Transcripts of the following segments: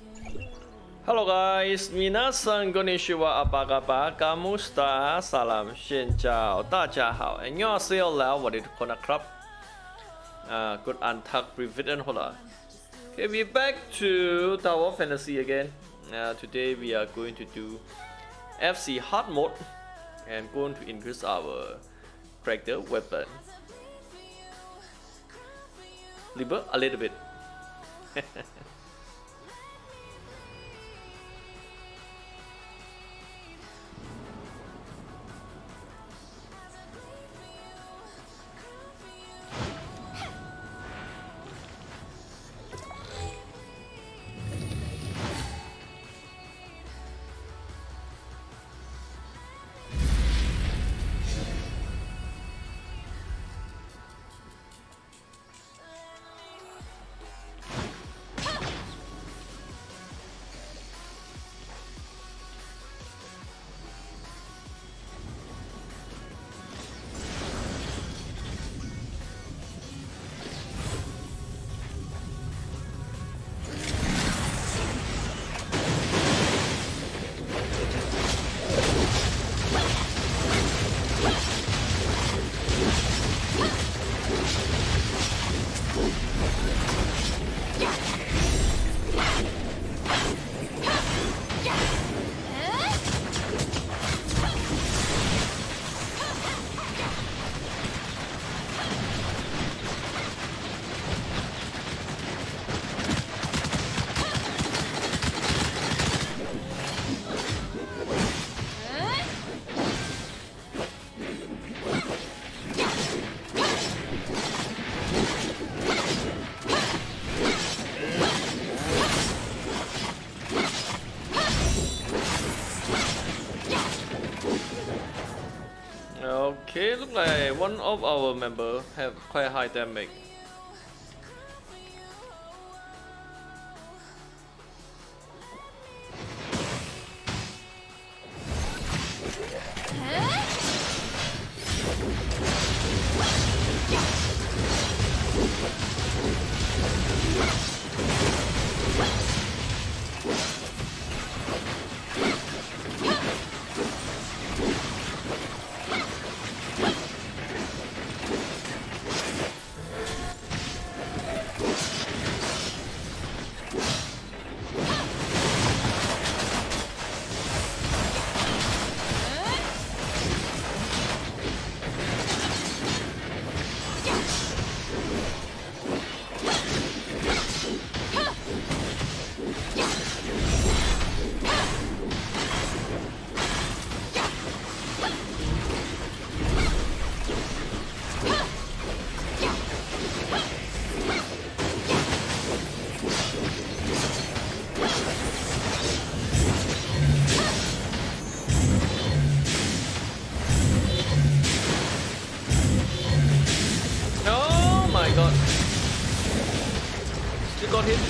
Hello guys, minasan konnichiwa, apa kabar? Kamusta? Salam, xin chào, 大家好. 안녕하세요, แล้วสวัสดีทุกคนนะครับ กดอ่านทัก preview 好了 Okay, we're back to Tower of Fantasy again. Today we are going to do FC hard mode and going to increase our character weapon. Liber a little bit. Okay, look like one of our members have quite high damage. Got hit.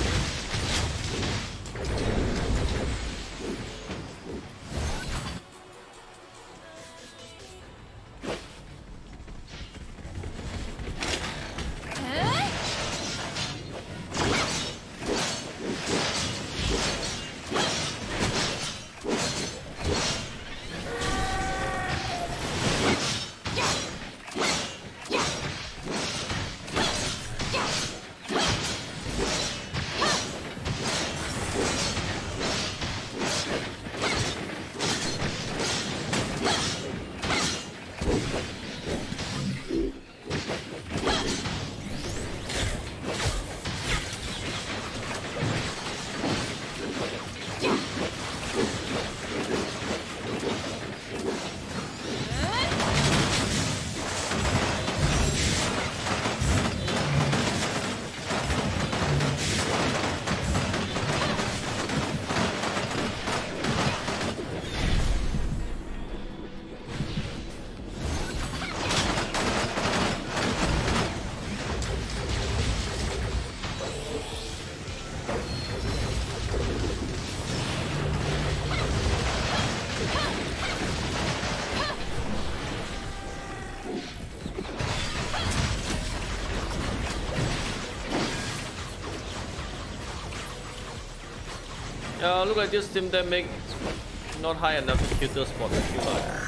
Look like this team damage not high enough to kill the spot that you like.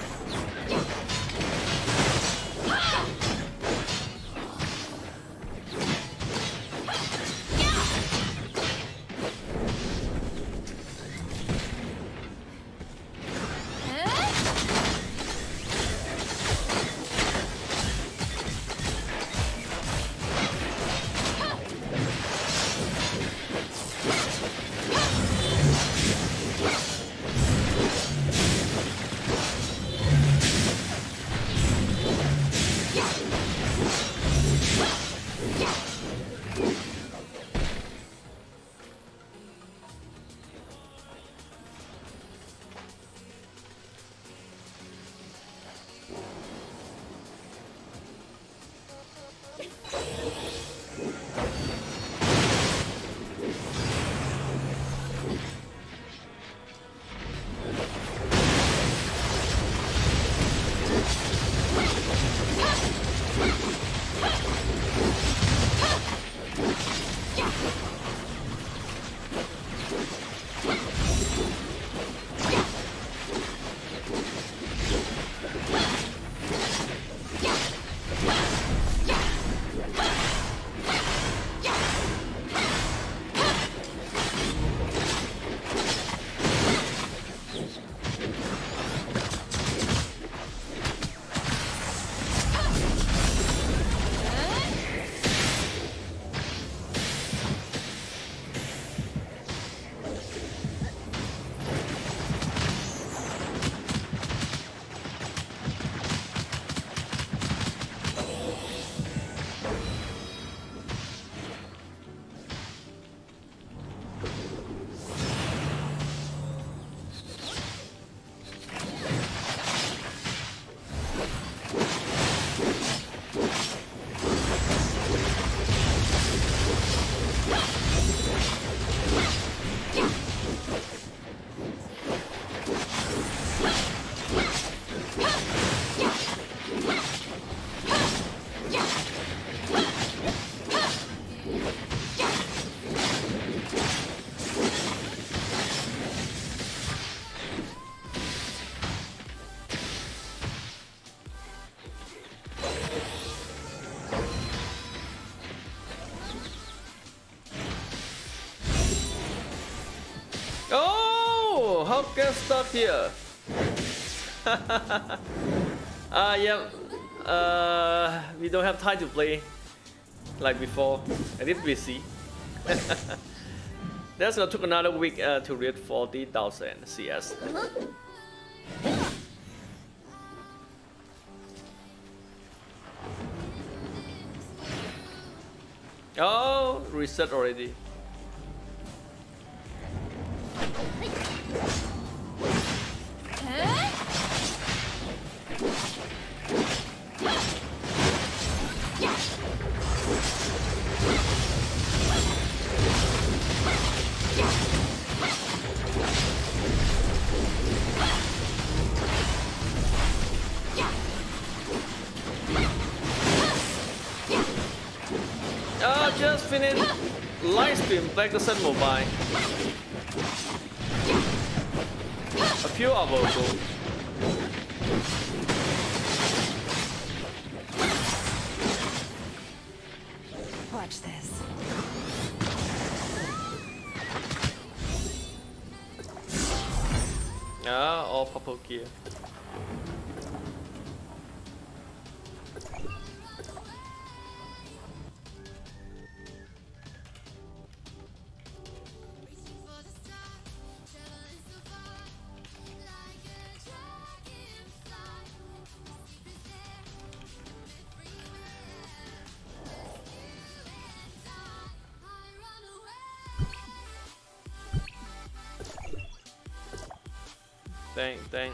Oh, how get stuck here? Yeah. We don't have time to play like before. I did busy. That's gonna took another week to reach 40,000 CS. Oh, reset already. Just finished live stream Black Descent Mobile a few hours ago. Watch this. All purple gear. Dang.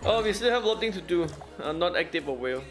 Oh, we still have loading to do. Not active or will.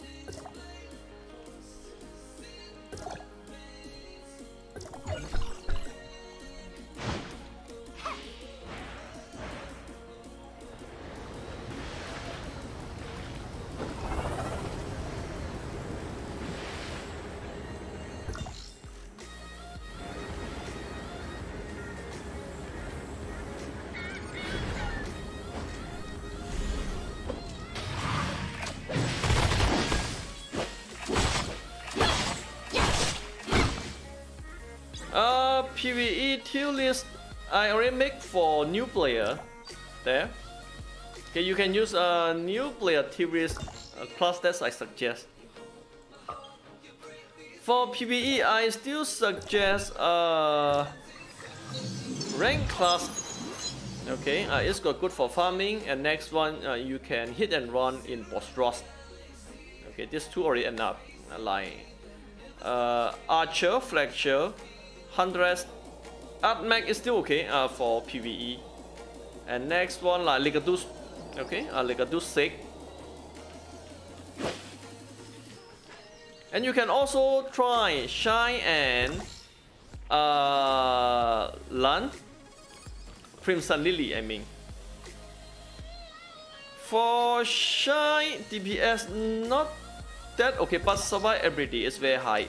PvE tier list I already make for new player there. Okay, you can use a new player tier list class that I suggest. For PvE, I still suggest rank class. Okay, it's got good for farming, and next one you can hit and run in boss rush. Okay, these two already enough. Like Archer, Fletcher, Huntress, Artmech is still okay for PvE. And next one like Legatus, okay, Legatus 6. And you can also try Shine and Lan, Crimson Lily, I mean. For Shine, DPS not that okay, but survivability is very high.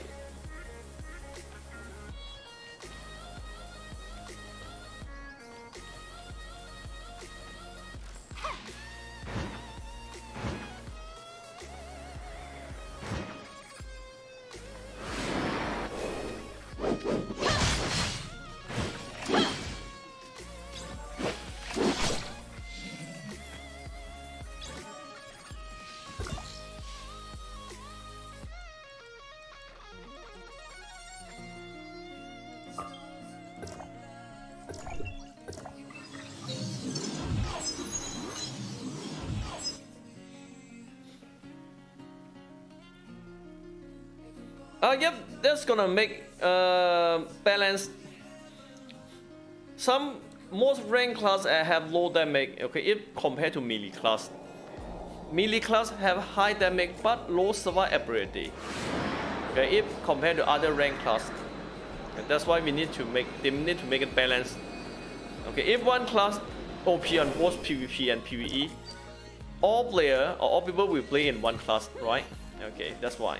Yep, that's gonna make balance. Most rank class have low damage. Okay, if compared to melee class, melee class have high damage but low survivability. Okay, if compared to other rank class, okay, that's why we need to make it balanced. Okay, if one class OP on both PvP and PvE, all player or all people will play in one class, right? Okay, that's why.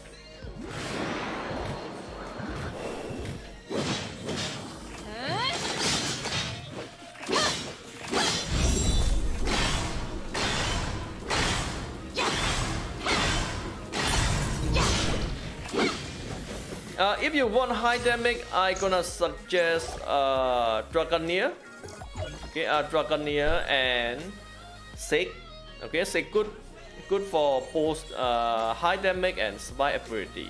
If you want high damage, I gonna suggest Dragoneer. Okay, Dragoneer and Sek. Okay, Sek good for both high damage and survivability.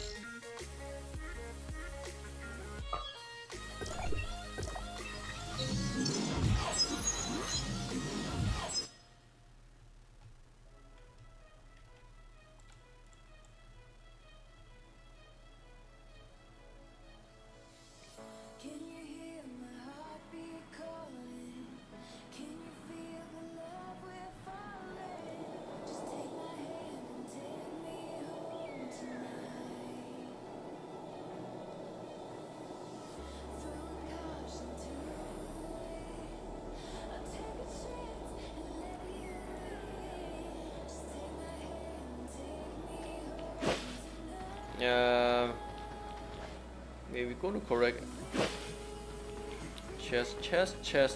Maybe go to correct chest.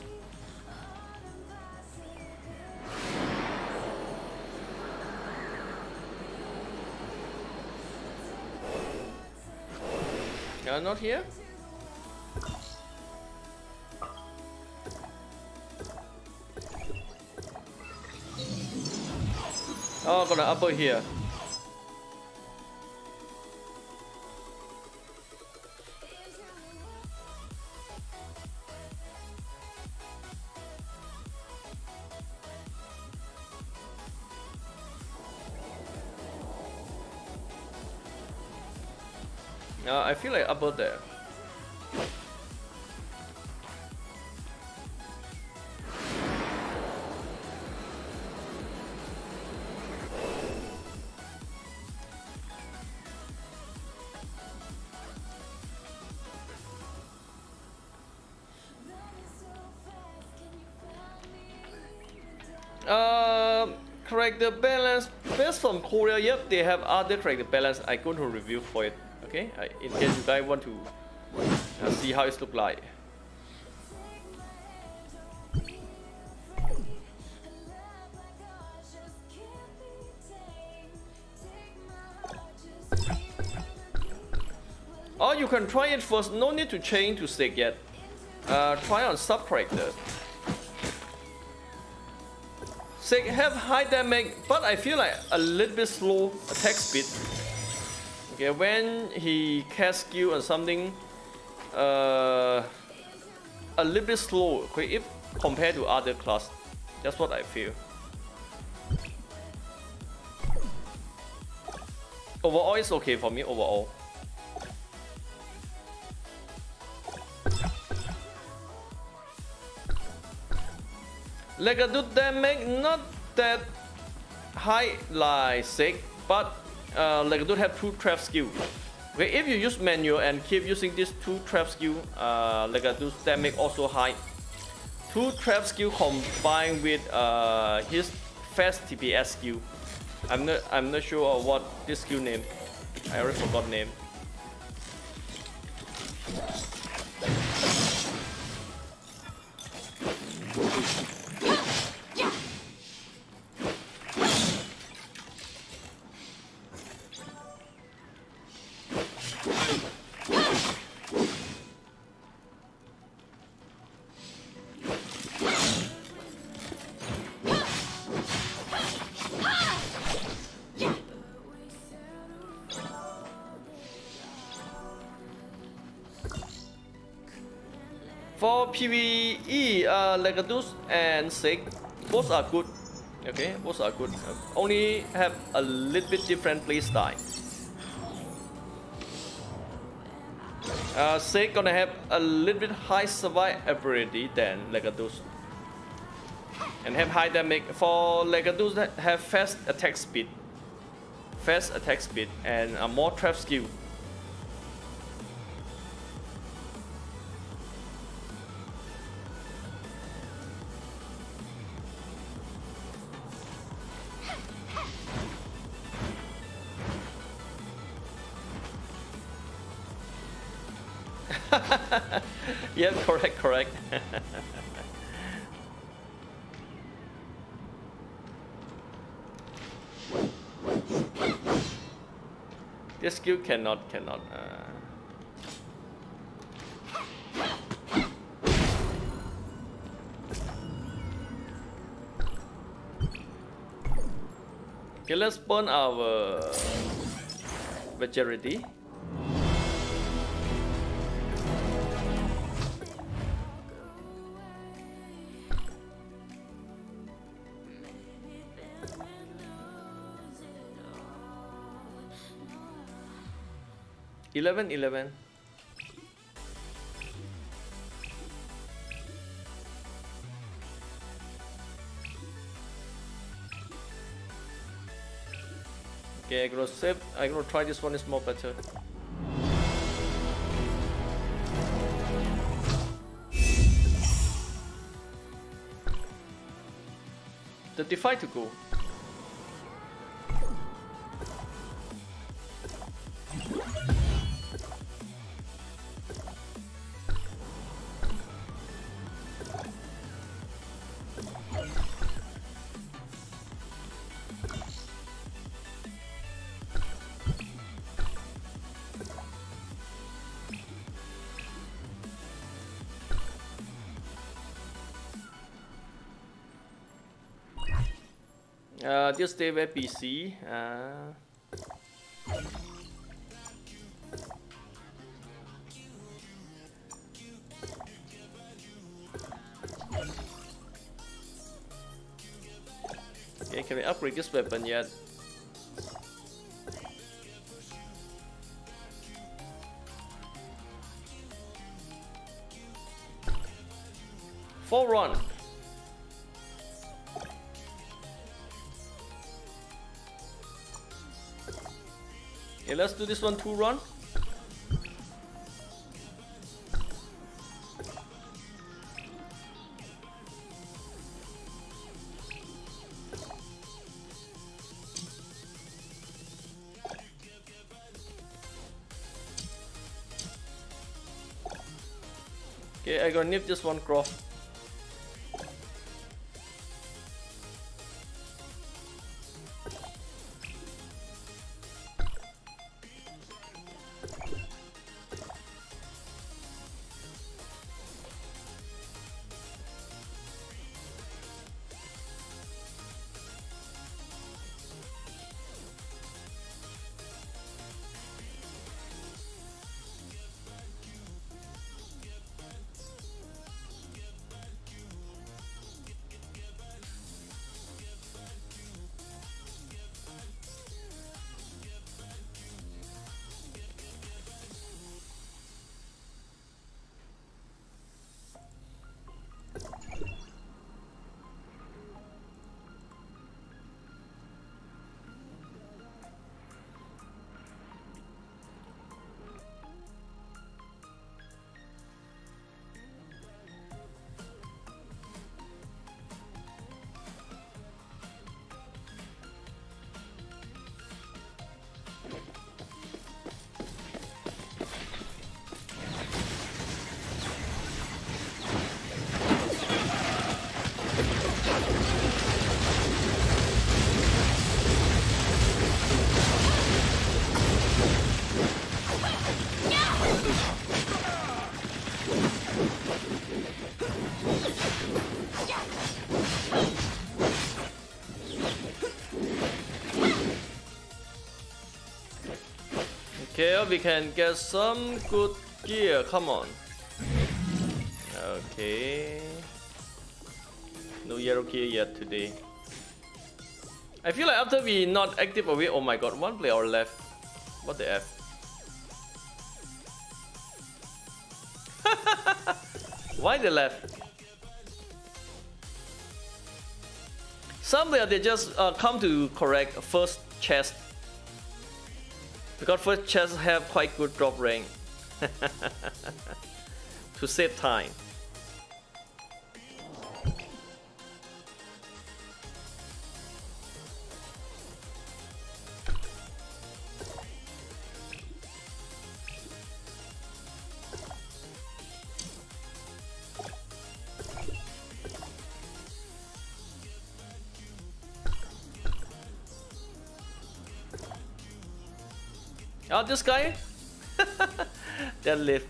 Not here. Oh, gonna upper here. I feel like upper there. Character balance based from Korea. Yep, they have other character balance. I'm going to review for it. Okay, in case you guys want to see how it look like. Or you can try it first. No need to change to stick yet. Try on sub character. Sig have high damage, but I feel like a little bit slow attack speed. Okay, when he cast skill or something, a little bit slow. Okay, if compared to other class, that's what I feel. Overall, it's okay for me. Overall. Legadude damage not that high like Sig, but Legadude have 2 trap skill. Okay, if you use manual and keep using this 2 trap skill, Legadude's damage also high. 2 trap skill combined with his fast TPS skill. I'm not sure what this skill name. I already forgot name. For PvE, Legadude and Sig, both are good. Okay, both are good. Only have a little bit different playstyle. Sig gonna have a little bit high survivability than Legadude, and have high damage. For Legadude, have fast attack speed, and a more trap skill. Yeah, correct. This skill cannot. Okay, let's burn our Vigility. Eleven. Okay, I'm gonna save. I'm gonna try this one. Is more better. The defy to go. This day very busy. Okay, can we upgrade this weapon yet? Full run. Okay, let's do this one 2 run. Okay, I gonna nip just one crop. Okay, we can get some good gear. Come on. Okay. No yellow gear yet today. I feel like after we not active away. Oh my god, one player left. What the F? Why they left? Some player they just come to correct first chest. Because first chests have quite good drop rank to save time. Oh, this guy? That lift.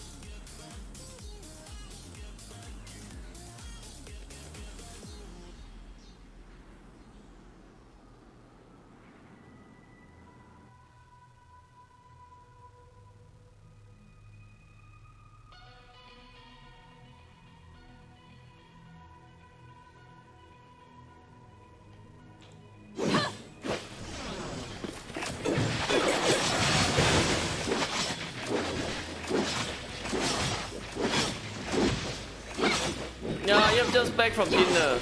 Yeah, I'm just back from dinner.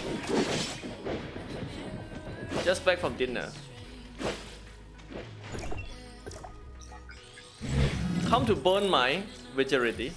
Just back from dinner. Come to burn my vigility.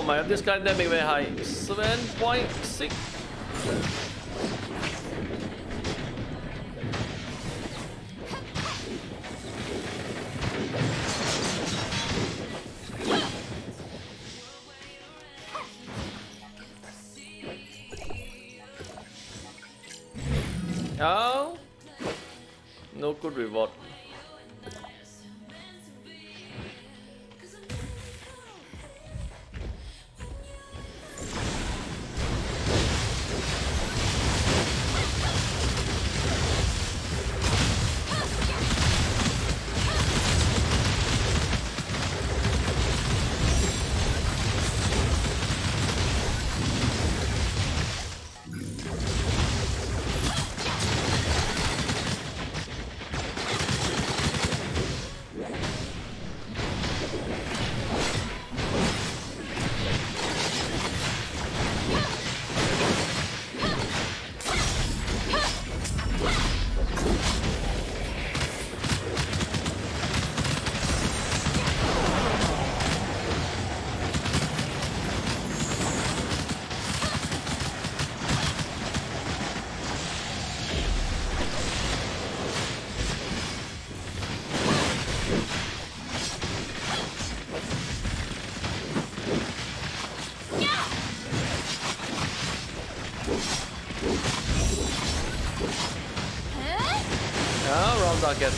my god, this guy damage very high. 7.6. Oh, no good reward. Round target.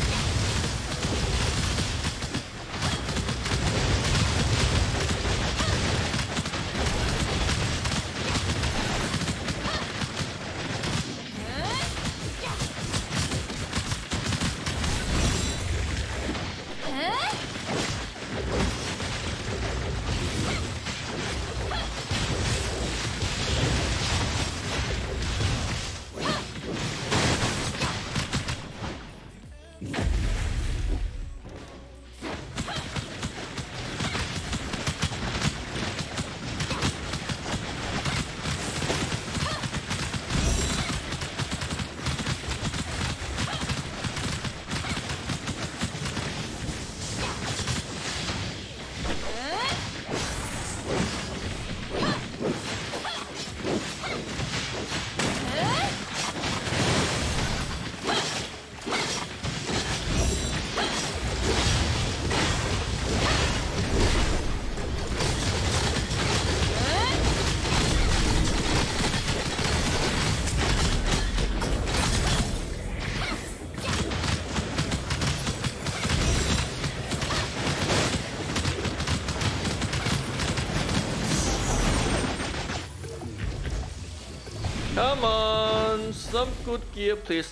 Come on, some good gear, please.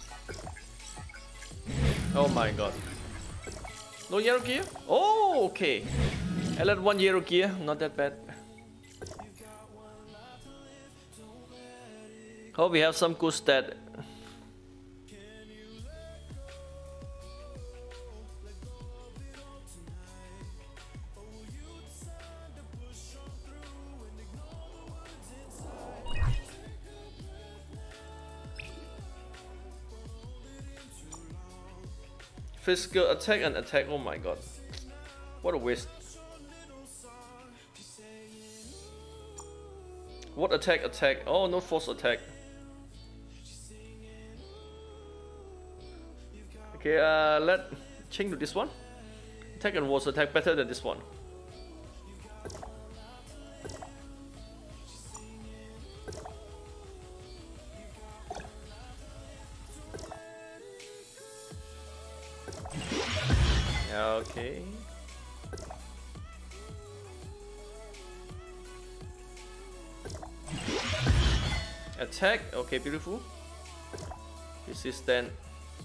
Oh my god. No yellow gear? Oh, okay. I let one yellow gear, not that bad. Hope we have some good stat. Physical attack and attack, oh my god. What a waste. What attack, attack? Oh, no force attack. Okay, let's change to this one. Attack and force attack better than this one. Okay. Attack. Okay, beautiful. Resistant.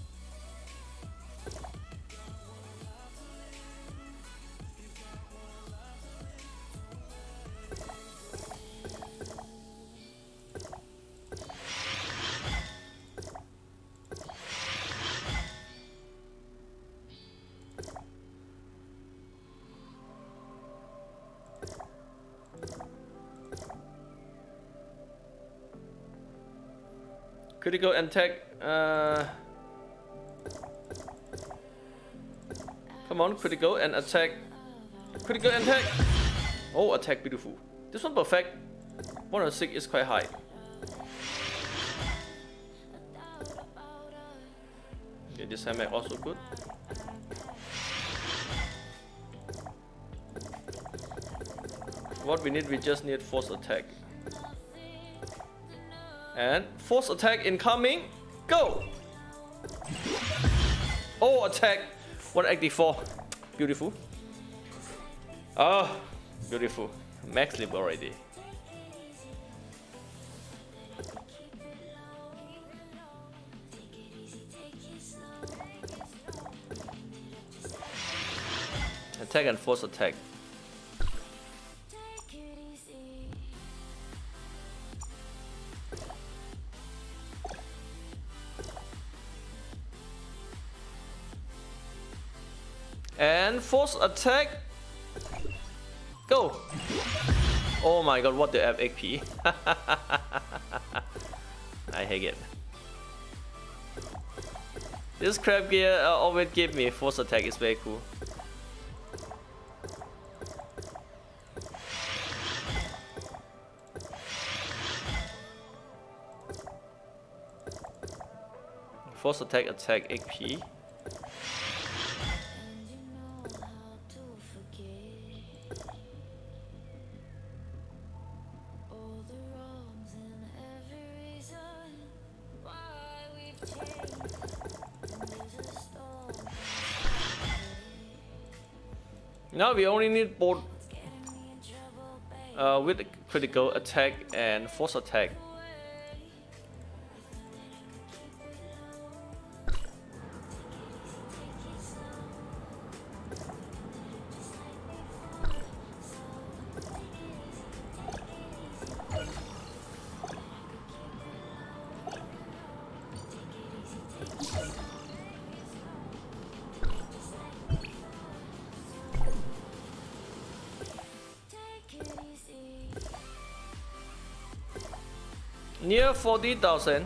Critical attack. Come on, critical and attack. Critical attack. Oh, attack beautiful. This one perfect. 106 is quite high. Okay, this hammer also good. What we just need force attack. And force attack incoming. Go! Oh, attack 184. Beautiful. Oh, beautiful. Max level already. Attack and force attack. And force attack. Go. Oh my god, what the FXP. I hate it. This crab gear always give me force attack, is very cool. Force attack, attack XP. Now we only need both with critical attack and force attack. Near 40,000.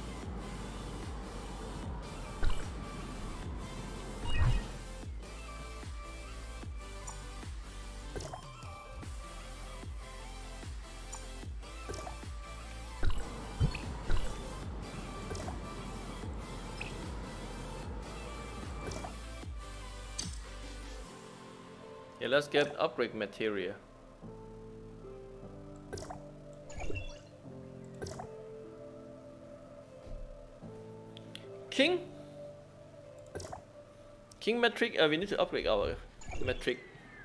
Yeah, let's get upgrade material. King metric, we need to upgrade our metric.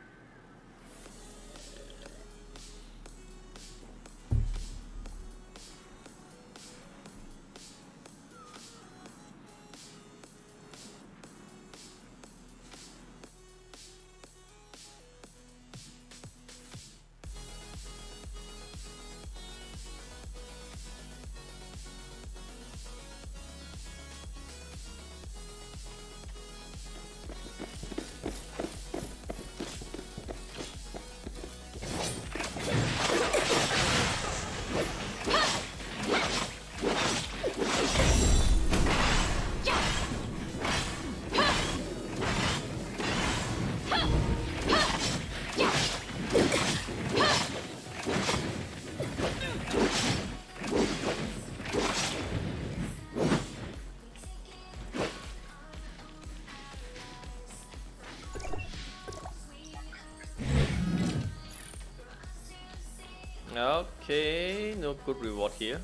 Okay, no good reward here.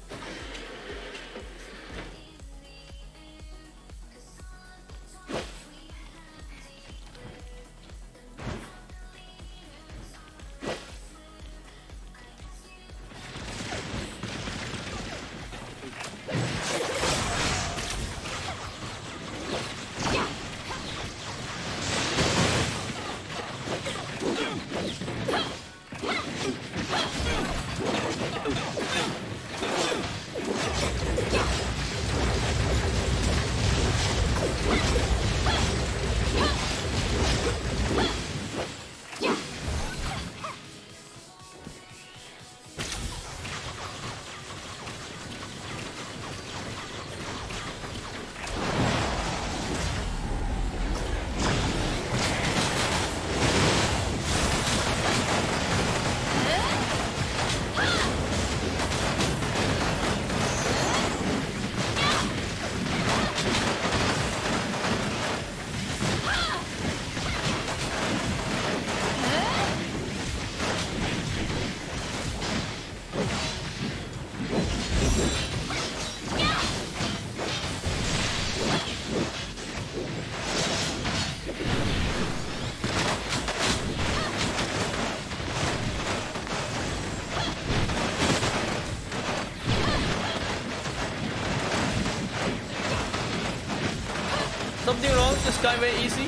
guy very easy.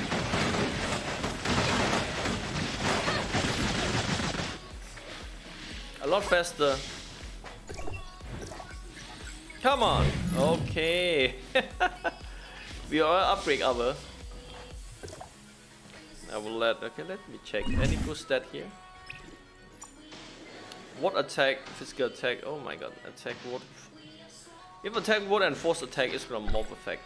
A lot faster. Come on. Okay. We are upgrade our. I will let. Okay, let me check. Any good stat here? What attack? Physical attack. Oh my god. Attack what? If attack what and force attack is gonna morph effect.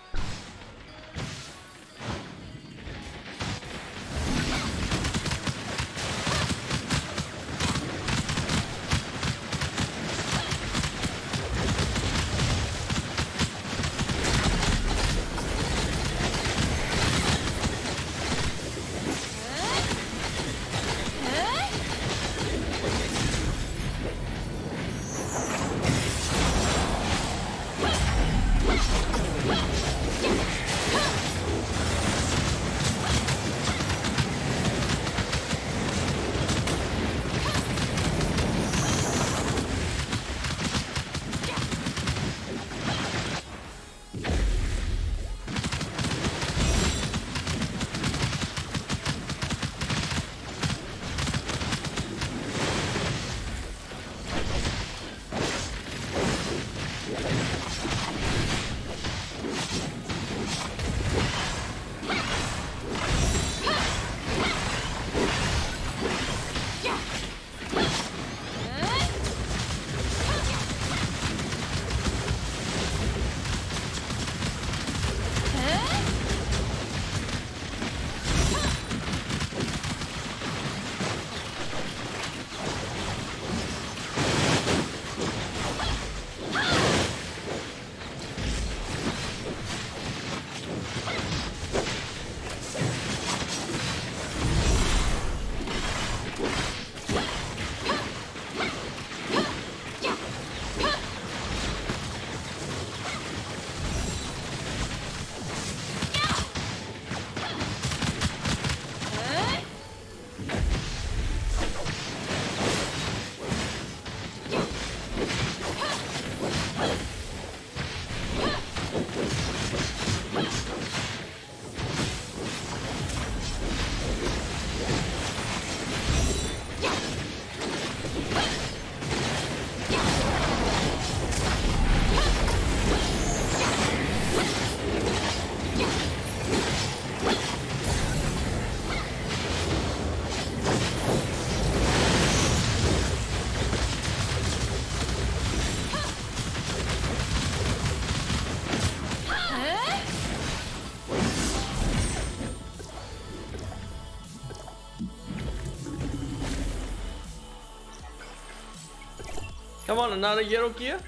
Come on, another yellow gear?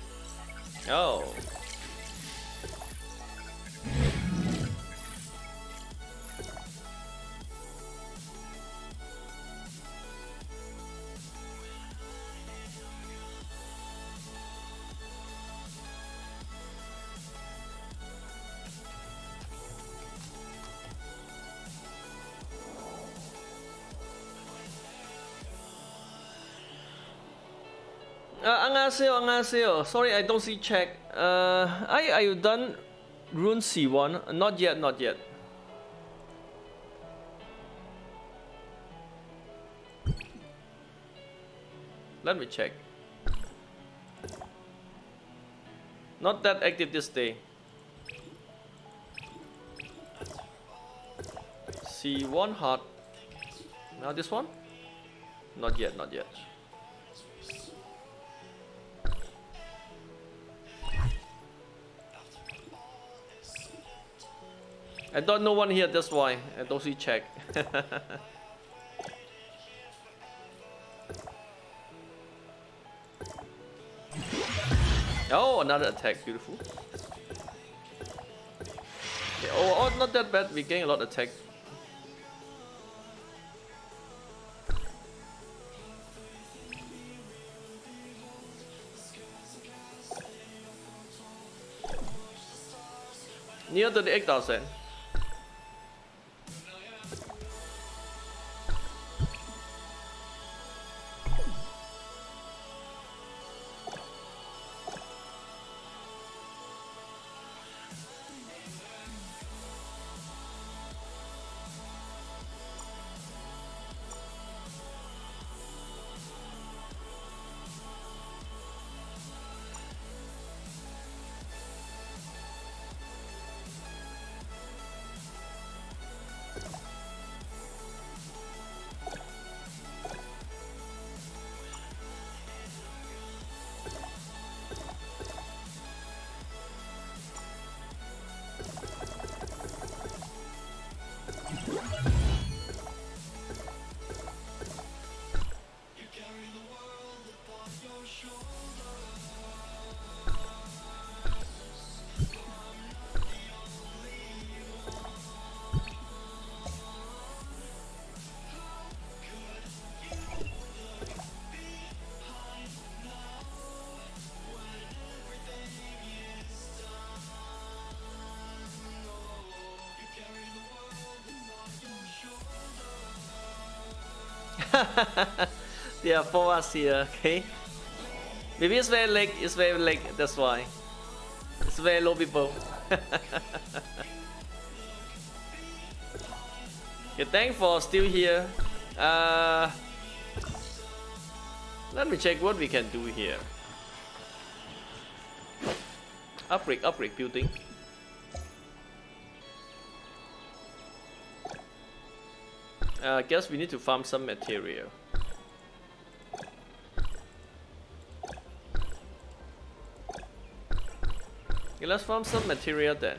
Oh. 안녕하세요, 안녕하세요. Sorry, I don't see check. Are you done Rune C1? Not yet, not yet. Let me check. Not that active this day. C1 hot. Now this one? Not yet, not yet. I don't know one here, that's why I don't see check. Oh, another attack, beautiful. Okay, oh, not that bad, we gain a lot of attack. Near to the 8,000. There are 4 us here, okay? Maybe it's very late, that's why. It's very low people. Okay, thanks for still here. Let me check what we can do here. Upgrade building. I guess we need to farm some material. Okay, let's farm some material then.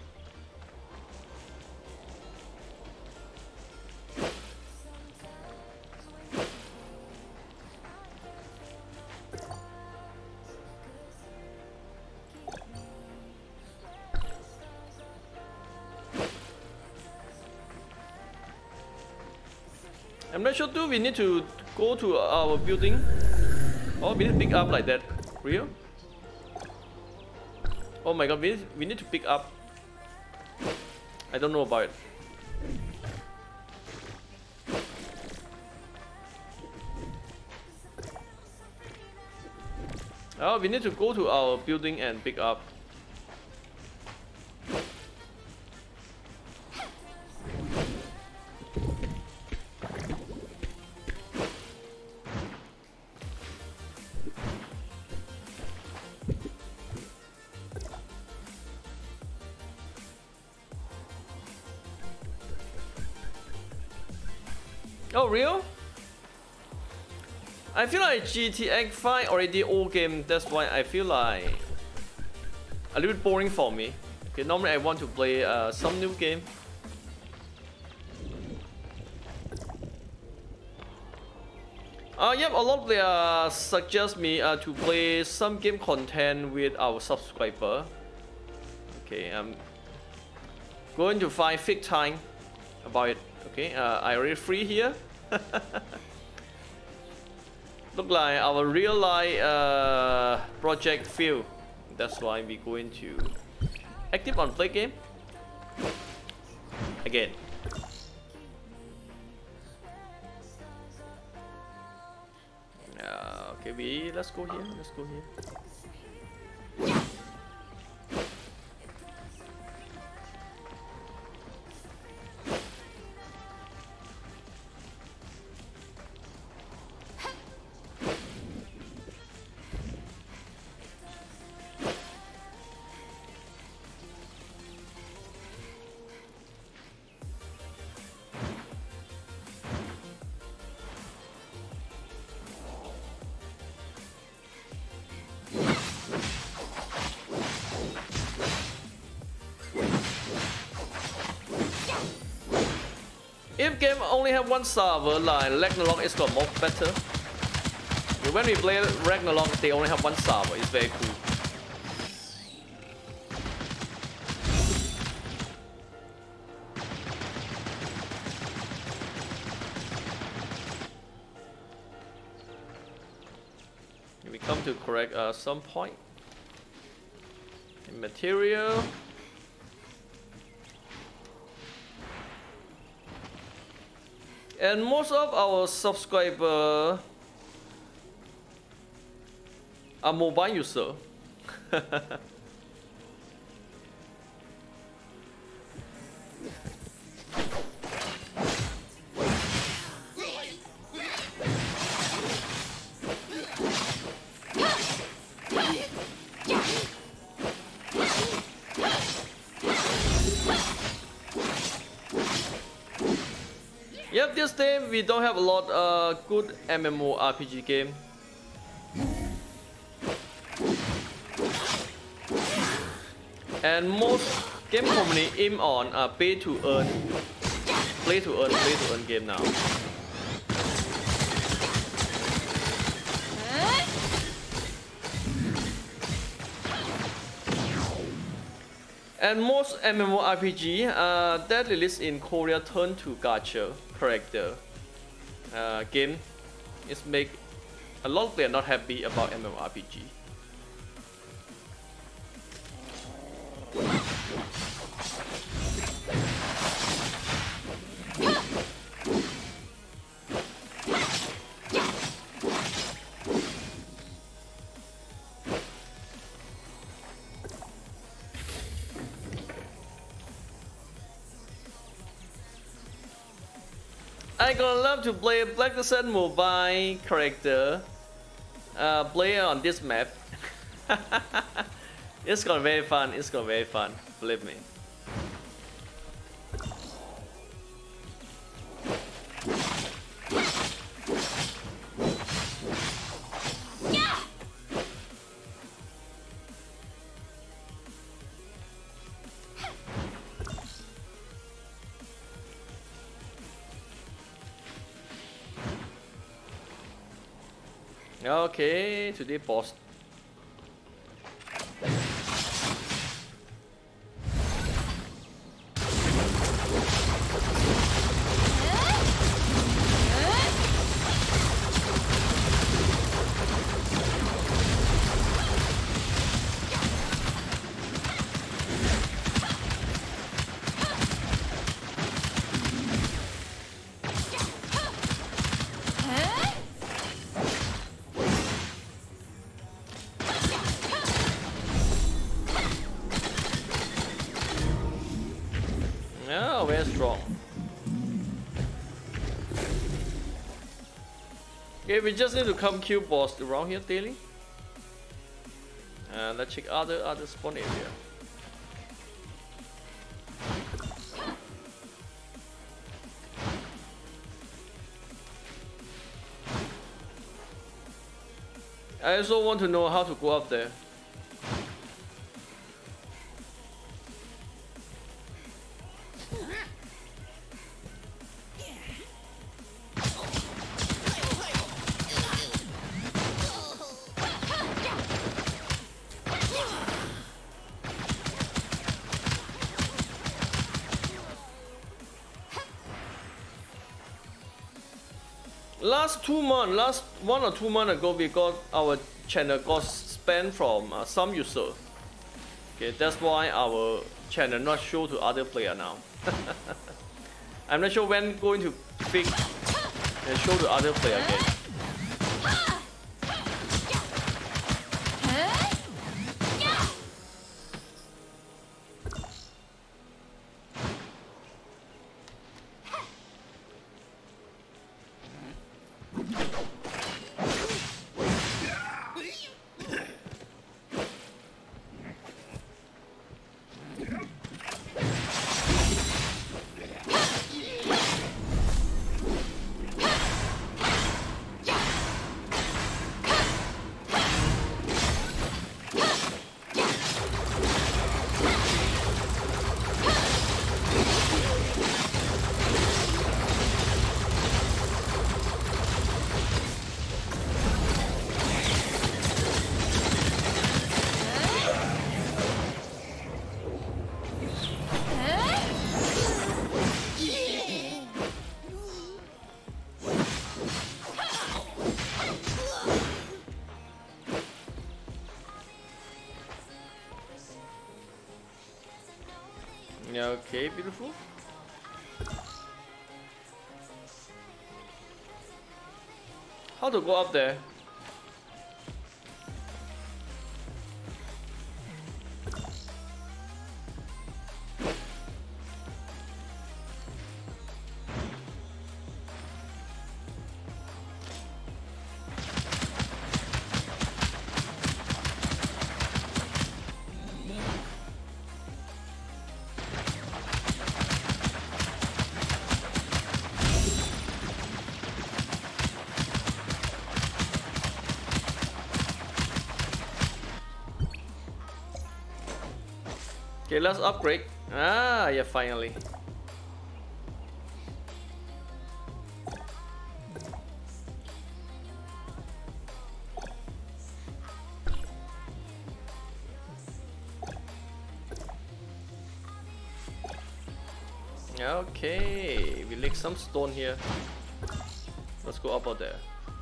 I'm not sure, do we need to go to our building? Oh, we need to pick up like that. Real? Oh my god, we need to pick up. I don't know about it. Oh, we need to go to our building and pick up. Oh, real? I feel like GTX 5 already old game, that's why I feel like a little bit boring for me. Okay, normally I want to play some new game. Yep, a lot of players suggest me to play some game content with our subscriber. Okay, I'm going to find fake time about it. Okay, I already free here. Look like our real life project failed. That's why we're going to active on play game again. Okay, let's go here. Let's go here. If game only have one server, like Ragnarok is got more better. When we play Ragnarok, they only have one server. It's very cool. We come to correct some point. In material. And most of our subscribers are mobile users. Yep, this time we don't have a lot good MMORPG game. And most game company aim on pay to earn game now. And most MMORPG that released in Korea turn to gacha character game is make a lot of players not happy about MMORPG. I gonna love to play Black Desert mobile character player on this map. It's gonna be very fun. It's gonna be very fun. Believe me. Okay, today boss. Very strong. Okay, we just need to come kill boss around here daily. And let's check other spawn area. I also want to know how to go up there. Last 1 or 2 months ago, we got our channel got spanned from some user. Okay, that's why our channel not show to other player now. I'm not sure when going to fix and show to other player again. Okay, beautiful. How to go up there? Okay, let's upgrade. Ah, yeah, finally. Okay, we lick some stone here. Let's go up out there.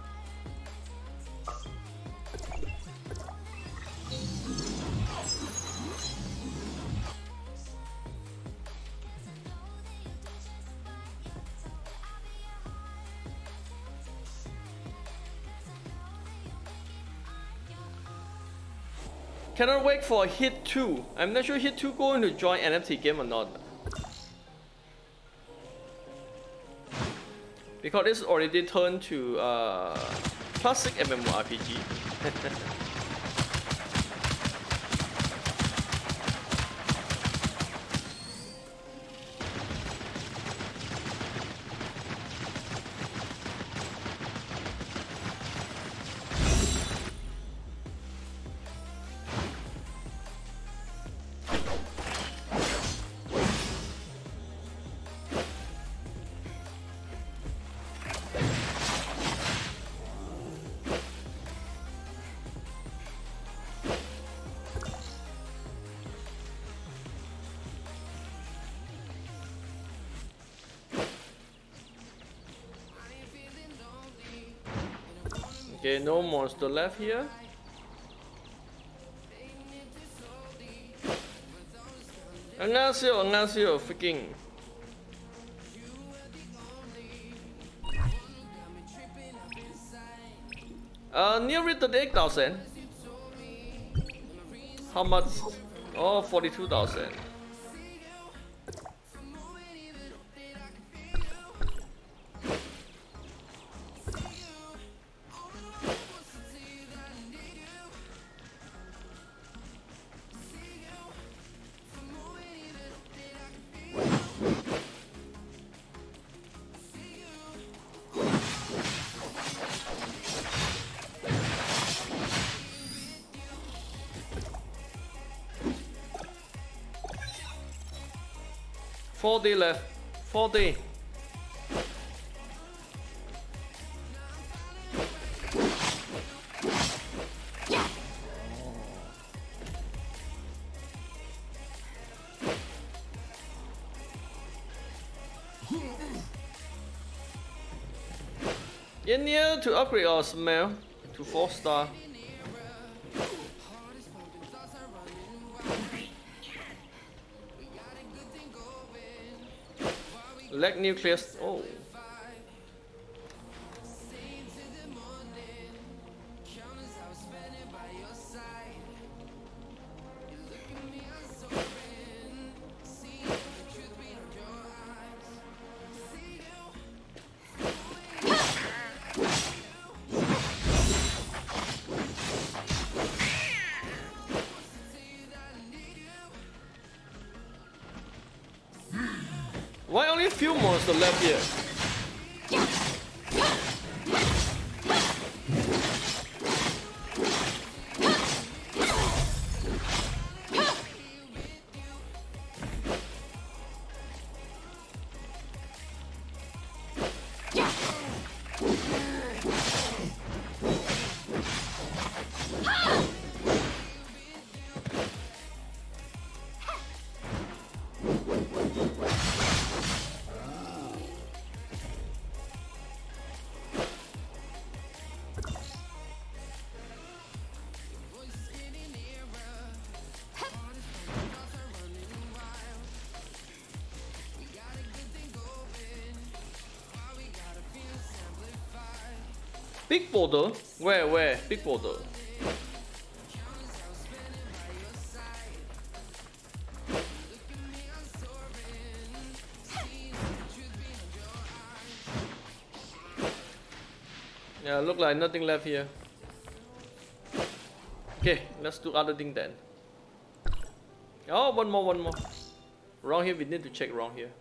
Cannot wait for Hit 2. I'm not sure Hit 2 going to join NFT game or not. because it's already turned to classic MMORPG. Okay, no monster left here. 안녕하세요, 안녕하세요, freaking. Nearly 38,000. How much? Oh, 42,000. Four days left. 4 days. In here to upgrade our smell to 4-star. Leg nuclear. Oh. Why only a few monsters left here? Big border? Where? Big border. Yeah, look like nothing left here. Okay, let's do other thing then. Oh, one more. Around here, we need to check around here.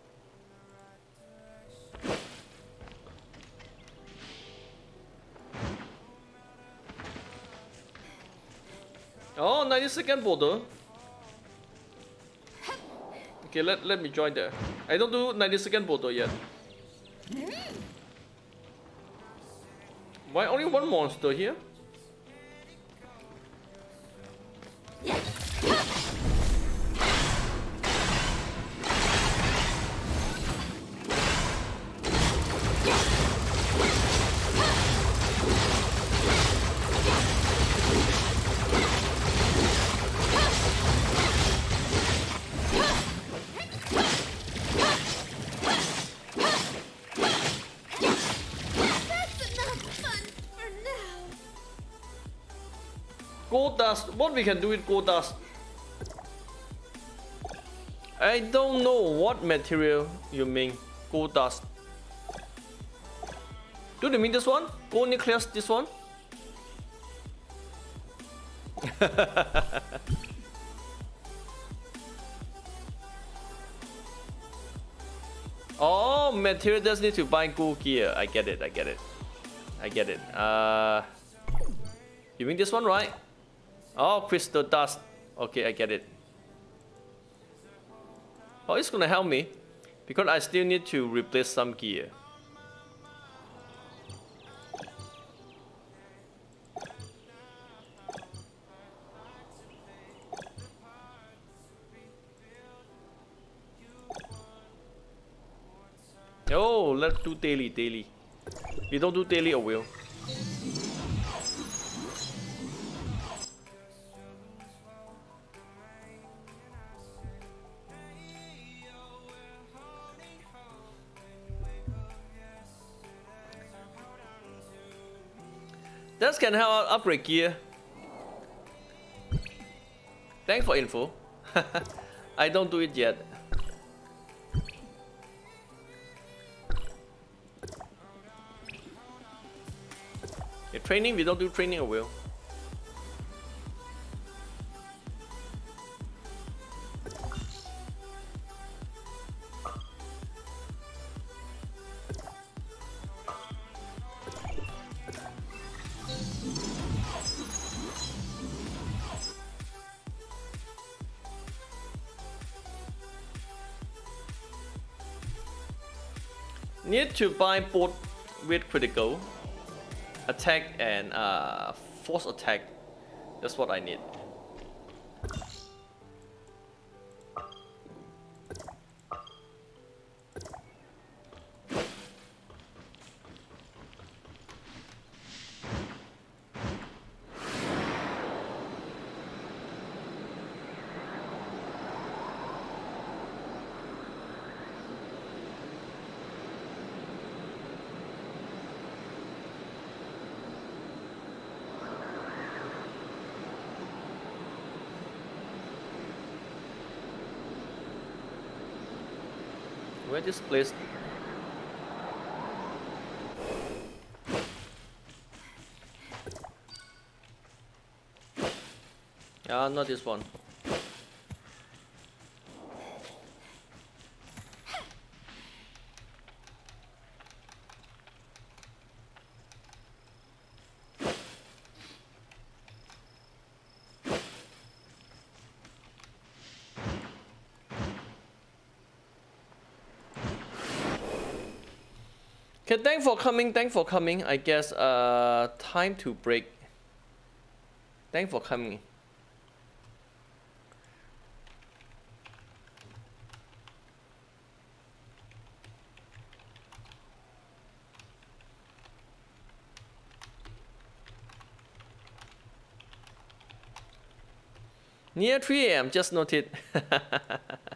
Oh, 90-second border. Okay, let me join there. I don't do 90-second border yet. Why only one monster here? Gold dust. What we can do with gold dust? I don't know what material you mean. Gold dust. Do you mean this one? Go nucleus this one? Oh, material does need to buy gold gear. I get it, I get it. I get it. You mean this one, right? Oh, crystal dust. Okay, I get it. Oh, it's gonna help me because I still need to replace some gear. Oh, let's do daily. We don't do daily, or will? That can help upgrade gear. Thanks for info. I don't do it yet. Training, we don't do training, or will? Need to buy both with critical attack and force attack. That's what I need. Where this place? Not this one. Okay, thanks for coming. I guess time to break. Thanks for coming. Near 3 AM, just noted.